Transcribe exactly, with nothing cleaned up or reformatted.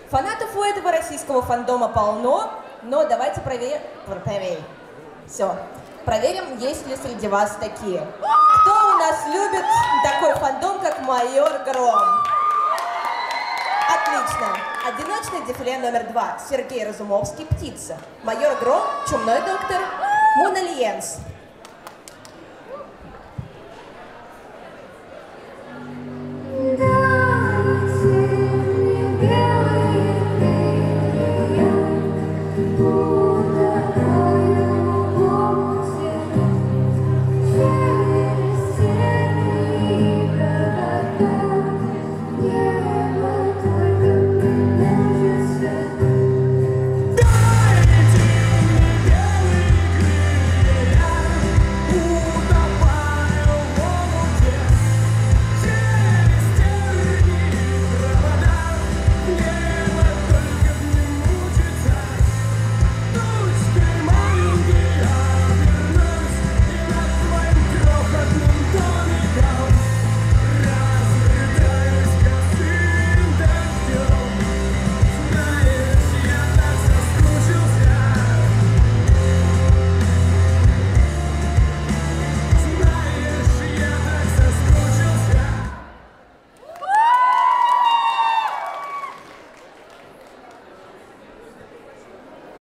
Фанатов у этого российского фандома полно, но давайте проверим. Проверим. Все. Проверим, есть ли среди вас такие. Кто у нас любит такой фандом, как Майор Гром? Отлично. Одиночное дефиле номер два. Сергей Разумовский, «Птица». Майор Гром, «Чумной доктор», Мунальенс.